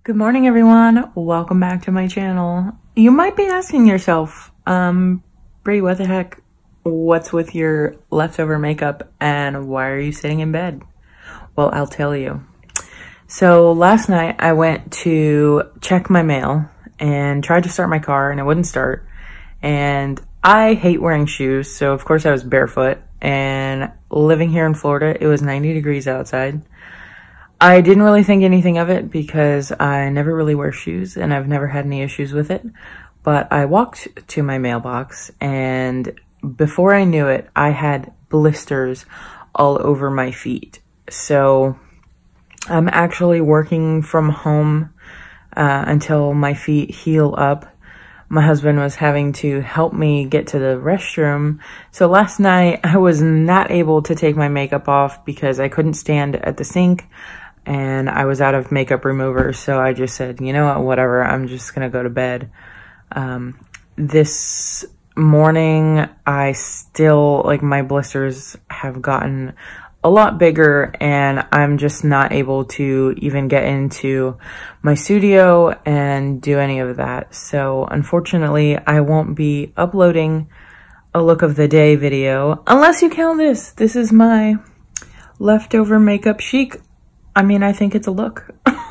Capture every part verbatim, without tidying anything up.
Good morning, everyone. Welcome back to my channel. You might be asking yourself, um, Brie, what the heck? What's with your leftover makeup and why are you sitting in bed? Well, I'll tell you. So last night I went to check my mail and tried to start my car and it wouldn't start. And I hate wearing shoes, so of course I was barefoot. And living here in Florida, it was ninety degrees outside. I didn't really think anything of it because I never really wear shoes and I've never had any issues with it. But I walked to my mailbox and before I knew it, I had blisters all over my feet. So I'm actually working from home uh, until my feet heal up. My husband was having to help me get to the restroom. So last night I was not able to take my makeup off because I couldn't stand at the sink. And I was out of makeup remover, so I just said, you know what, whatever, I'm just gonna go to bed. Um, this morning, I still, like, my blisters have gotten a lot bigger, and I'm just not able to even get into my studio and do any of that. So, unfortunately, I won't be uploading a look of the day video, unless you count this. This is my leftover makeup chic. I mean, I think it's a look.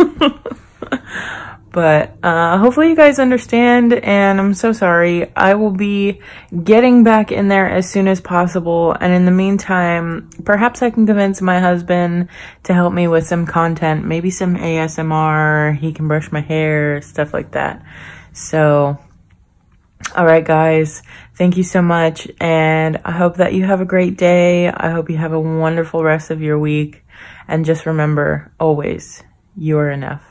But uh, hopefully you guys understand, and I'm so sorry. I will be getting back in there as soon as possible, and in the meantime, perhaps I can convince my husband to help me with some content, maybe some A S M R, he can brush my hair, stuff like that. So, all right, guys, thank you so much, and I hope that you have a great day. I hope you have a wonderful rest of your week. And just remember, always, you are enough.